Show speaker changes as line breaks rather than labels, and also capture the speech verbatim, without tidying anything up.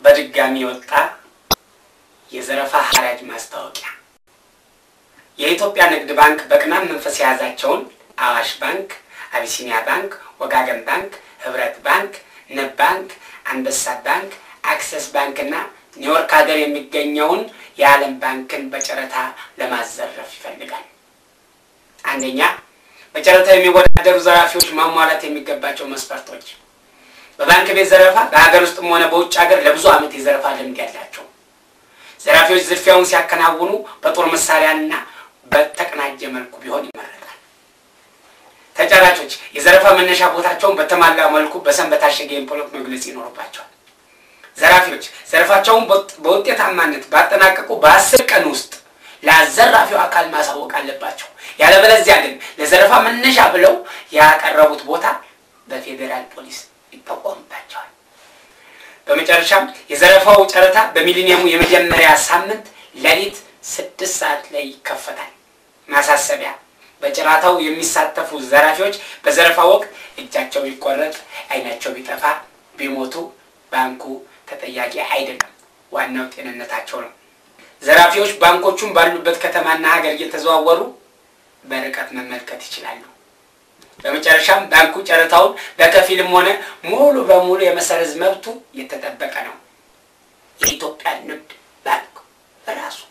በድጋሚ ወጣ የዘረፋ ሐራጅ ማስታወቂያ የኢትዮጵያ ንግድ ባንክ በቅናም መንፈስ ያዛቸውን አዋሽ ባንክ አቢሲኒያ ባንክ ወጋገን ባንክ ህብረት ባንክ ንብ ባንክ አንበሳ ባንክ አክሰስ ባንክና ኒውዮርክ ሀገር የሚገኘውን የዓለም ባንክን በጨረታ ለማዘረፍ ይፈልጋል አንደኛ በጨረታ የሚወዳደሩ ዘራፊዎች ማሟላት የሚገባቸው መስፈርቶች በባንክ ቤት ዘረፋ በሀገር ውስጥም ሆነ በውጭ ሀገር ለብዙ ዓመት የዘረፋ ልምድ ያላቸው ዘራፊዎች ዝርፊያውን ሲያከናውኑ በጦር መሳሪያና በተቀናጀ መልኩ ቢሆን ይመረጣል ተጫራቾች የዘረፋ መነሻ ቦታቸውን በተሟላ መልኩ በሰንበት አሸገ ኢምፖሎክ መግለጽ ይኖርባቸዋል ዘራፊዎች ዘረፋቸውን በውጤታማነት ባጠናቀቁ በአስር ቀን ውስጥ ለዘራፊው አካል ማሳወቅ አለባቸው ያለበለዚያ ግን ለዘረፋ መነሻ ብለው ያቀረቡት ቦታ በፌደራል ፖሊስ ይጠቆምባቸዋል በመጨረሻም የዘረፋው ጨረታ በሚሊኒየሙ የመጀመሪያ ሳምንት ለሊት ስድስት ሰዓት ላይ ይከፈታል ማሳሰቢያ በጨረታው የሚሳተፉ ዘራፊዎች በዘረፋ ወቅት እጃቸው ይቆረጥ አይናቸው ቢጠፋ ቢሞቱ ባንኩ ተጠያቂ አይደለም ዋናው ጤንነታቸው ነው ዘራፊዎች ባንኮቹን ባሉበት ከተማና ሀገር እየተዘዋወሩ በርቀት መመልከት ይችላሉ በመጨረሻም ባንኩ ጨረታውን በከፊልም ሆነ ሙሉ በሙሉ የመሰረዝ መብቱ የተጠበቀ ነው የኢትዮጵያ ንግድ ባንክ ራሱ